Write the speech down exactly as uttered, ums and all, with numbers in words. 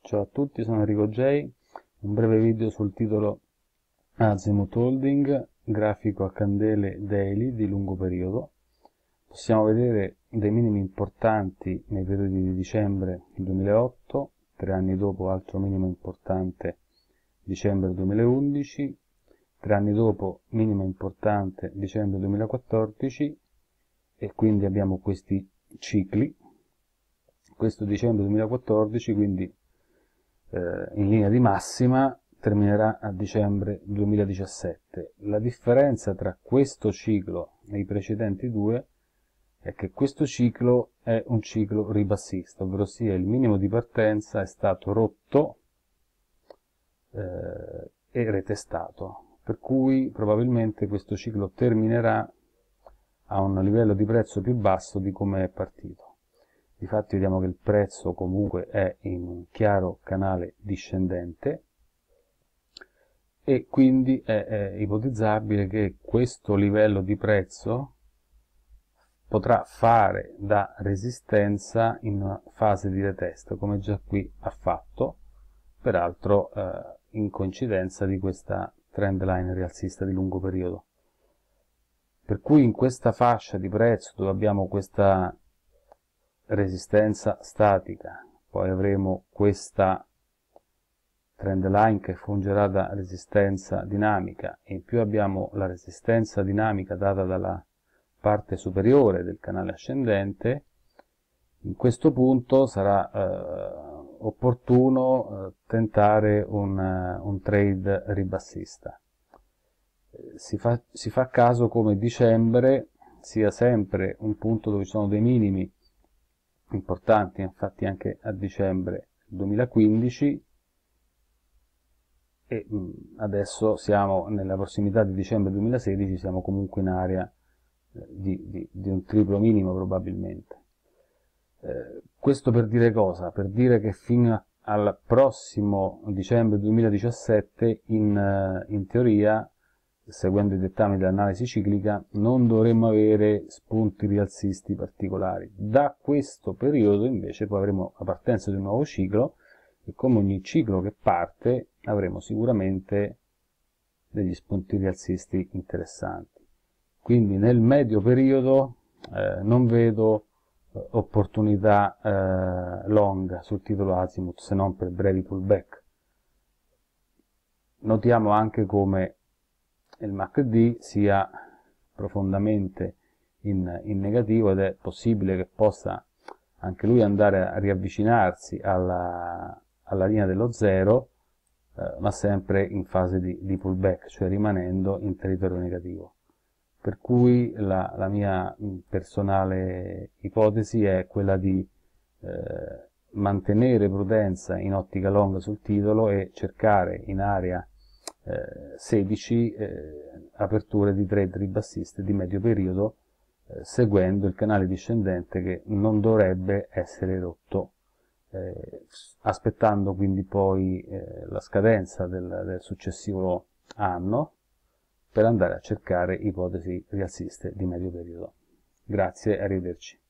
Ciao a tutti, sono Enrico J. Un breve video sul titolo Azimut Holding, grafico a candele daily di lungo periodo. Possiamo vedere dei minimi importanti nei periodi di dicembre duemilaotto, tre anni dopo altro minimo importante dicembre duemilaundici, tre anni dopo minimo importante dicembre duemilaquattordici, e quindi abbiamo questi cicli. Questo dicembre duemilaquattordici quindi eh, in linea di massima terminerà a dicembre duemiladiciassette. La differenza tra questo ciclo e i precedenti due è che questo ciclo è un ciclo ribassista, ovvero sia il minimo di partenza è stato rotto eh, e retestato, per cui probabilmente questo ciclo terminerà a un livello di prezzo più basso di come è partito. Difatti vediamo che il prezzo comunque è in un chiaro canale discendente e quindi è, è ipotizzabile che questo livello di prezzo potrà fare da resistenza in una fase di retest, come già qui ha fatto, peraltro eh, in coincidenza di questa trend line rialzista di lungo periodo. Per cui in questa fascia di prezzo dove abbiamo questa resistenza statica, poi avremo questa trend line che fungerà da resistenza dinamica e in più abbiamo la resistenza dinamica data dalla parte superiore del canale ascendente, in questo punto sarà eh, opportuno eh, tentare un, uh, un trade ribassista. Eh, si, fa, si fa caso come dicembre sia sempre un punto dove ci sono dei minimi importanti, infatti anche a dicembre duemilaquindici, e mh, adesso siamo nella prossimità di dicembre duemilasedici, siamo comunque in area eh, di, di, di un triplo minimo probabilmente. Eh, questo per dire cosa? Per dire che fino al prossimo dicembre duemiladiciassette in, uh, in teoria, seguendo i dettami dell'analisi ciclica, non dovremmo avere spunti rialzisti particolari. Da questo periodo invece poi avremo la partenza di un nuovo ciclo e come ogni ciclo che parte avremo sicuramente degli spunti rialzisti interessanti. Quindi nel medio periodo eh, non vedo eh, opportunità eh, long sul titolo Azimut se non per brevi pullback. Notiamo anche come il M A C D sia profondamente in, in negativo ed è possibile che possa anche lui andare a riavvicinarsi alla, alla linea dello zero, eh, ma sempre in fase di, di pullback, cioè rimanendo in territorio negativo. Per cui la, la mia personale ipotesi è quella di eh, mantenere prudenza in ottica long sul titolo e cercare in area Eh, sedici eh, aperture di trade ribassiste di medio periodo eh, seguendo il canale discendente che non dovrebbe essere rotto, eh, aspettando quindi poi eh, la scadenza del, del successivo anno per andare a cercare ipotesi rialziste di medio periodo. Grazie, arrivederci.